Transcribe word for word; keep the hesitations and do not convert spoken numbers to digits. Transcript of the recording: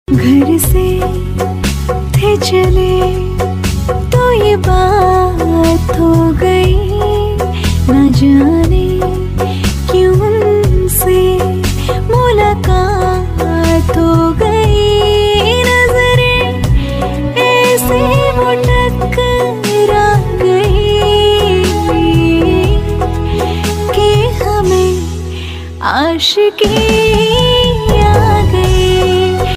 घर से थे चले तो ये बात हो गई, न जाने क्यों उनसे मुलाकात हो गई। नजरें ऐसे वो टकरा गई कि हमें आशिकी